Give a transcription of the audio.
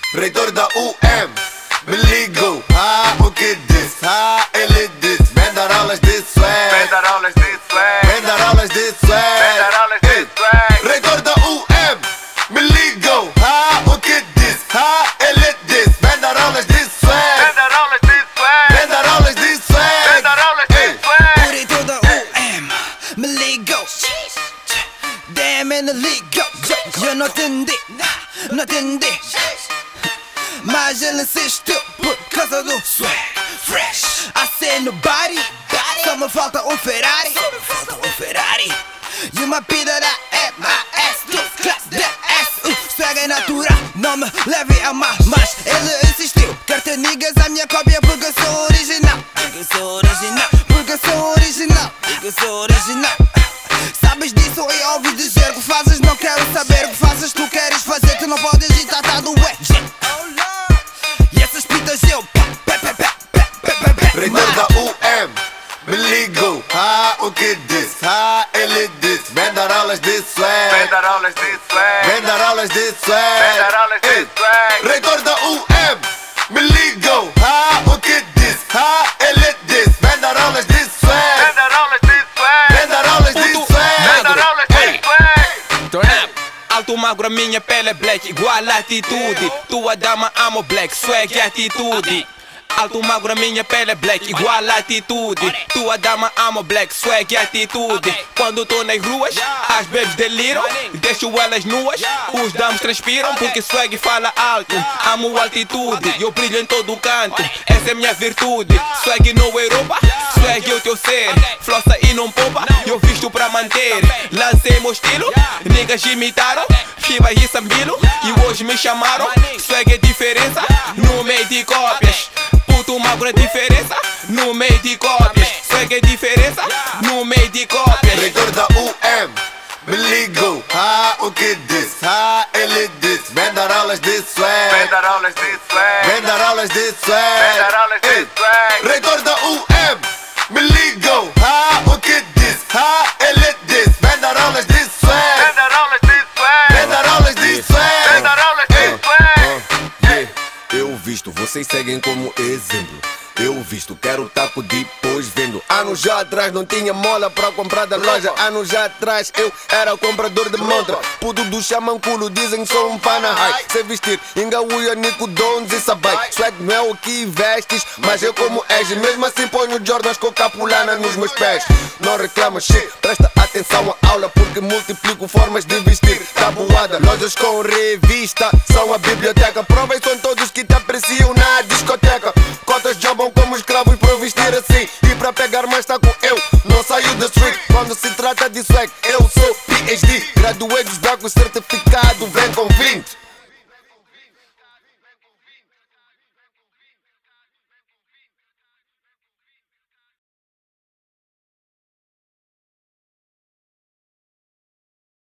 Reitor da UM, me ligou, o que disse? Ele disse, vem dar aulas de swag. Vem dar aulas de swag. Vem dar aulas de swag. Vem dar aulas de swag. Reitor da UM, me ligou, o que disse? Ele disse, vem dar aulas de swag. Vem dar aulas de swag. Vem dar aulas de swag. Vem dar aulas de swag. O reitor da UM me ligou, damn, ele ligou. Eu não atendi, não atendi, mas ele insistiu por causa do swag fresh. I no body, só me falta um Ferrari, e uma pida da MAS do classe da S. Swag é natural, não me leve a mais, mas ele insistiu. Quer ter niggas a minha cópia porque eu sou original. Porque eu sou original, porque eu sou original, porque eu sou original. Sabes disso e ouvi dizer que fazes, não quero saber o que fazes. Tu queres fazer, tu não podes e tá doente. E essas pitas eu Reitor da UM, me ligou, o que disse? Ele disse, vem dar aulas de swag. Vem dar aulas de swag. Vem dar aulas de swag. Vem dar aulas de swag. Reitor da UM, me ligou, o que disse? Ele disse, vem dar aulas de swag. Vem dar aulas de swag. Vem dar aulas de swag. Vem dar aulas de swag. Turn up. Alto magro, a minha pele é black, igual a atitude. Tua dama amo black, swag e atitude. Alto magro, a minha pele é black, igual a atitude. Tua dama amo black, swag e atitude. Quando tô nas ruas, as babies deliram, deixo elas nuas. Os dames transpiram porque swag fala alto. Amo altitude, eu brilho em todo canto. Essa é minha virtude. Swag no Europa, swag é o teu ser. Flossa e não poupa, eu visto pra manter. Lancei meu estilo, niggas imitaram. Chivas e Sambilo, e hoje me chamaram. Swag é diferença no meio de cópias. Puto magro é diferença no meio de cópias. Swag é diferença no meio de cópias. Reitor da UM, me ligou, o que disse? Ele disse, vem dar aulas de swag. Vem dar aulas de swag. Vem dar aulas de Vem swag. dar aulas de swag. Reitor da UM, me ligou, o que disse? Ele disse, vem dar aulas de swag. Vem dar aulas de swag. Vem dar aulas de Vem swag. dar aulas de swag. Eu visto, vocês seguem como exemplo. Eu visto, quero taco depois vendo. Anos já atrás não tinha mola pra comprar da loja. Anos já atrás eu era comprador de montra. Puto do chamanculo, dizem que sou um pana high. Sei vestir, engaúia, Nico Dons e Sabai. Swag não é o que vestes, mas eu como és. Mesmo assim ponho Jordans com capulana nos meus pés. Não reclama shit, presta atenção à aula, porque multiplico formas de vestir. Tabuada, lojas com revista, são a biblioteca. Provem são todos que te apreciam na discoteca. Cotas jobam como escravos para vestir assim. E para pegar mais taco eu não saio da street. Quando se trata de swag eu sou PhD. Graduei dos blocos, certificado, vem com 20.